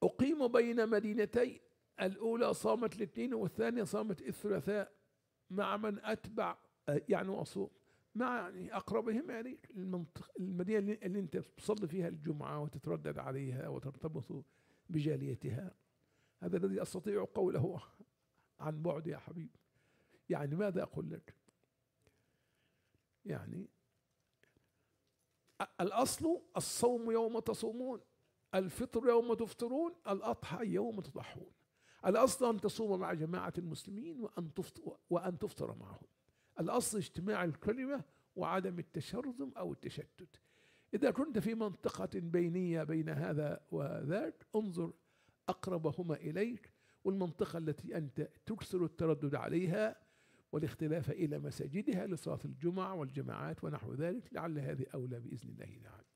أقيم بين مدينتي، الأولى صامت الاثنين والثانية صامت الثلاثاء، مع من أتبع يعني وأصوم مع يعني أقربهم، يعني المدينة اللي أنت تصلي فيها الجمعة وتتردد عليها وترتبط بجاليتها. هذا الذي أستطيع قوله عن بعد يا حبيبي. يعني ماذا أقول لك؟ يعني الأصل الصوم يوم تصومون، الفطر يوم تفطرون، الأضحى يوم تضحون. الأصل أن تصوم مع جماعة المسلمين وأن تفطر معهم. الأصل اجتماع الكلمة وعدم التشرذم أو التشتت. إذا كنت في منطقة بينية بين هذا وذاك، انظر أقربهما إليك، والمنطقة التي أنت تكثر التردد عليها والاختلاف إلى مساجدها لصلاة الجمعة والجماعات ونحو ذلك، لعل هذه أولى بإذن الله تعالى.